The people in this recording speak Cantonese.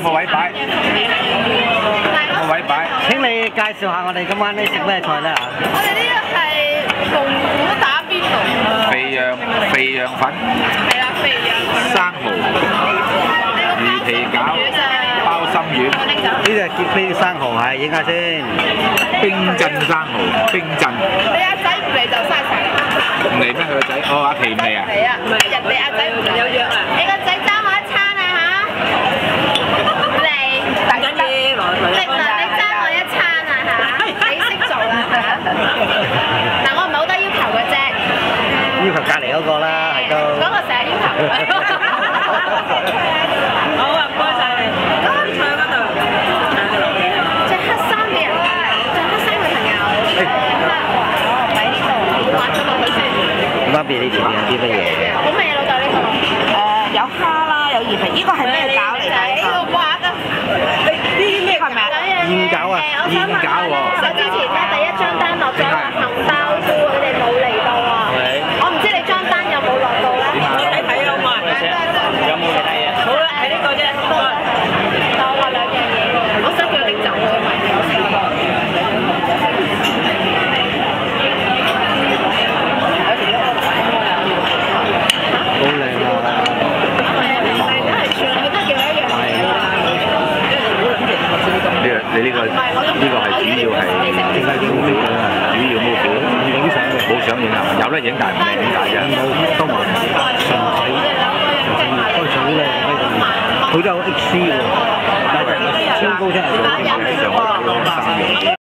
冇位擺？有冇位擺？ 請你介紹下我哋今晚呢食咩菜咧嚇？ 我哋呢個係龍虎打邊爐。 肥羊粉。 係啦，肥羊粉。 生蠔。魚皮餃。包心丸。 呢隻叫咩生蠔係？影下先。 冰鎮生蠔，冰鎮。 你阿仔唔嚟就嘥晒啦。 唔嚟咩？佢個仔？哦，阿琪唔嚟啊？ 嚟啊！人哋阿仔唔有約啊！你個仔爭我一餐啊嚇！嚟，大緊要，你爭我一餐啊嚇！你識做啦嚇！嗱，我唔係好多要求嘅啫。 要求隔離嗰個啦，係都。 嗰個成日要求。好啊，唔該曬你。坐喺嗰度。着黑衫嘅人，着黑衫嘅朋友。喺呢度，畫咗落去先。 媽咪，你前面有啲乜嘢？ 好味啊，老豆呢個。有蝦啦，有魚皮，呢個係咩餃嚟㗎？呢個瓜啊！呢啲咩係咪啊？ 燕餃啊！ 燕餃喎。 我之前咧第一張單落咗杏鮑菇，佢哋冇嚟到啊！我唔知你張單有冇落到咧？我睇睇好嘛？ 有冇嚟睇啊？ 好啦，係呢個啫。當我兩樣嘢，我想叫你走啊！ 好靚啊！ 你呢個係主要係點解冇料啊？主要冇料，影相嘅，冇相影啊！有得影但係唔靚點解啫？ 都冇，開始好靚呢個，佢都有 XC 喎，但係超高真係。